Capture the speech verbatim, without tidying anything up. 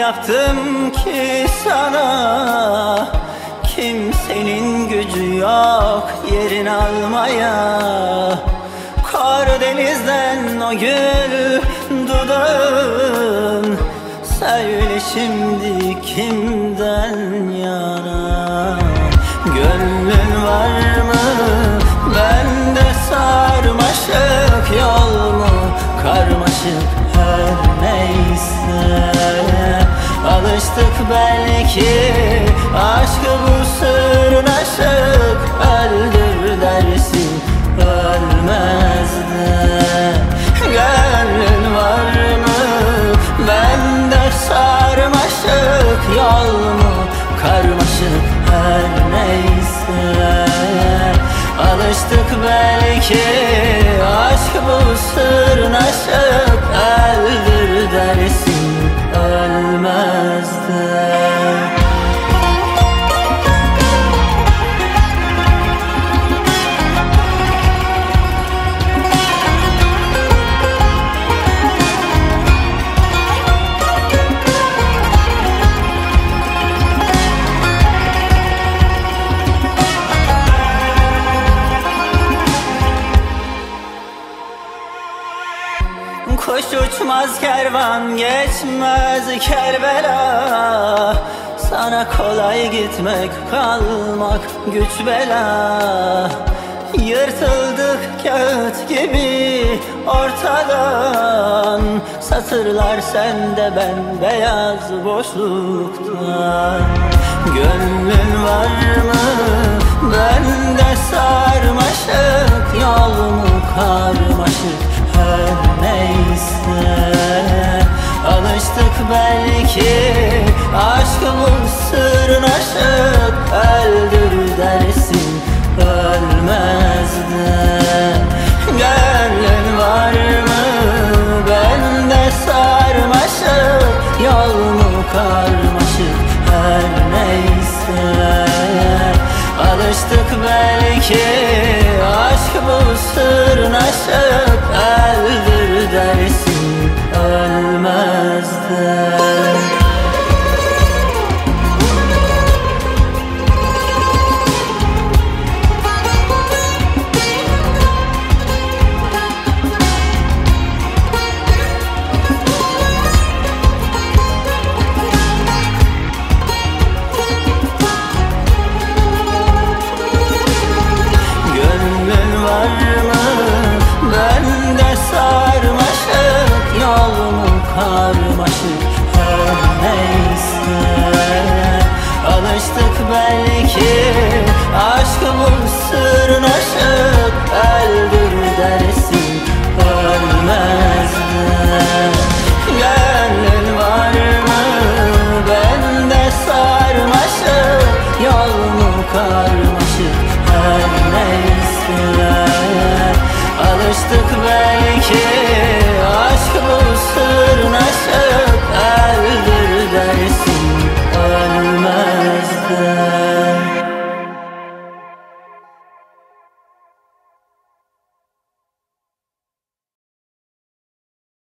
yaptım ki sana? Kimsenin gücü yok yerini almaya. Karadeniz'den o gül dudağın, söyle şimdi kimden yana? Gönlün var mı bende sarmaşık, yol mu karmaşık her neyse. Alıştık belki aşkı bu sırnaşık, öldür dersin ölmez de. Gönlün var mı bende sarmaşık, yol mu karmaşık her neyse. Alıştık belki aşk bu sırnaşık, öldür dersin ölmez de. Kuş uçmaz, kervan geçmez Kerbela. Sana kolay gitmek, kalmak güç bela. Yırtıldık kağıt gibi ortadan, satırlar sende ben beyaz boşluktan. Gönlün var mı bende sarmaşık, yol mu karmaşık her neyse. Alıştık belki aşk bu sırnaşık, öldür dersin ölmez de. Gönlün var mı bende sarmaşık, yol mu karmaşık her neyse. Alıştık belki aşk bu sırnaşık, öldür dersin ölmez de. Karmaşık her neyse. Alıştık belki aşk bu sırnaşık,